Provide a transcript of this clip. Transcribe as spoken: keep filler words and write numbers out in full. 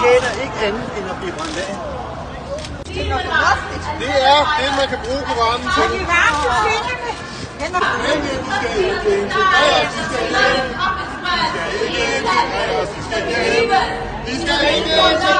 fortjener ikke andet end at blive brændt af. Det er det, man kan bruge Koranen til. Vi var til kvinderne. Men de skal ikke integreres, de skal hjem. De skal ikke integreres, de skal hjem. De skal ikke integreres.